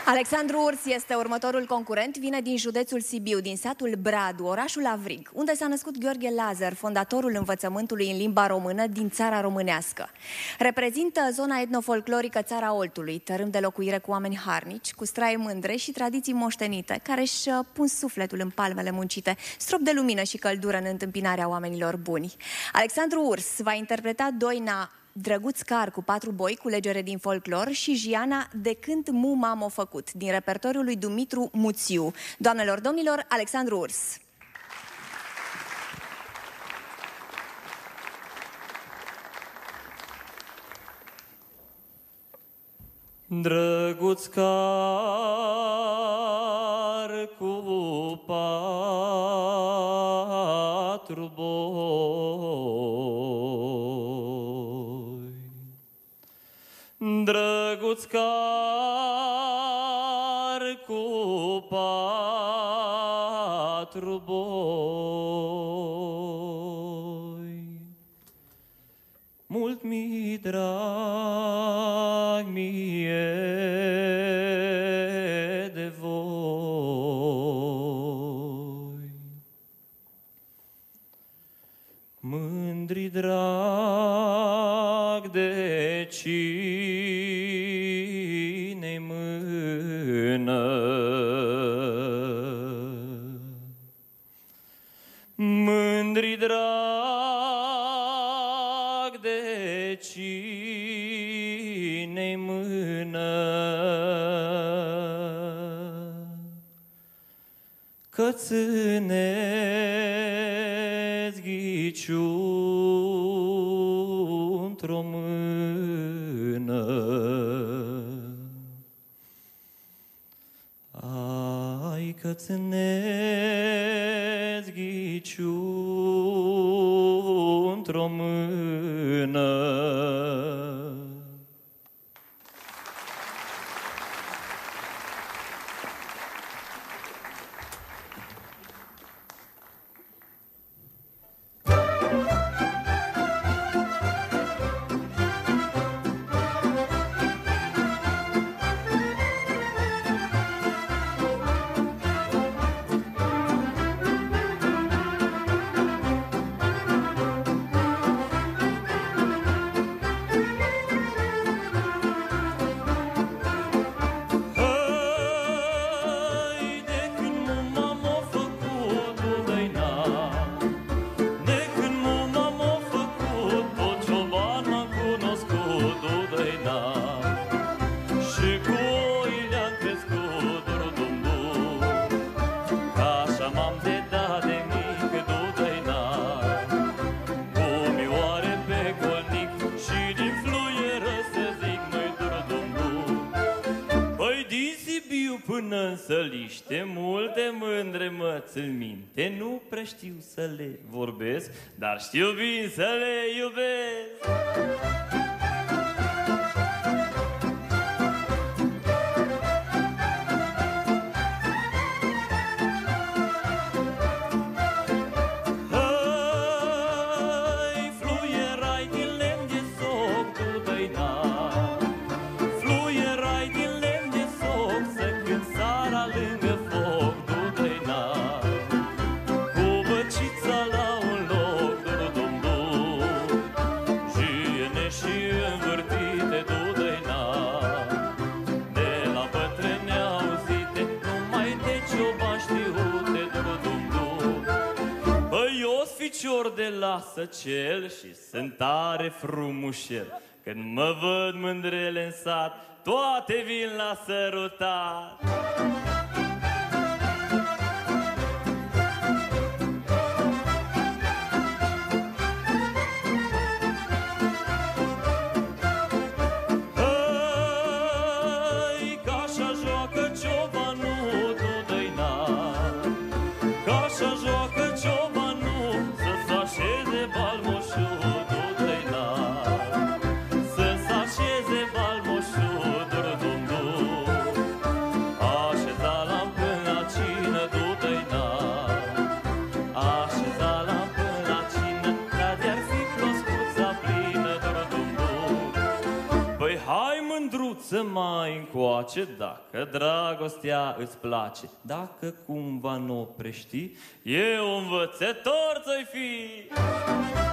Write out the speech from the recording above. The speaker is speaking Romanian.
Alexandru Urs este următorul concurent, vine din județul Sibiu, din satul Bradu, orașul Avrig, unde s-a născut Gheorghe Lazar, fondatorul învățământului în limba română din țara românească. Reprezintă zona etnofolclorică Țara Oltului, tărâm de locuire cu oameni harnici, cu straie mândre și tradiții moștenite, care își pun sufletul în palmele muncite, strop de lumină și căldură în întâmpinarea oamenilor buni. Alexandru Urs va interpreta doina Drăguț Car cu 4 boi, culegere din folclor, și Giana De când muma m-o făcut, din repertoriul lui Dumitru Muțiu. Doamnelor, domnilor, Alexandru Urs. Drăguț car cu 4 boi, drăguț car cu 4 boi, mult mi drag mie de voi, mândri drag de cine-i mână, mândri drag de cine-i mână, că țineți ghiciu într-o mână. Ai, că țineți ghiciu într-o mână. Până-n Săliște, multe mândre măți în minte, nu prea știu să le vorbesc, dar știu bine să le iubesc. De la Săcel și sunt tare frumușel. Când mă văd mândrele în sat, toate vin la sărutat. Așeza să mai încoace, dacă dragostea îți place. Dacă cumva n-o prești, eu învățător ți-oi fi.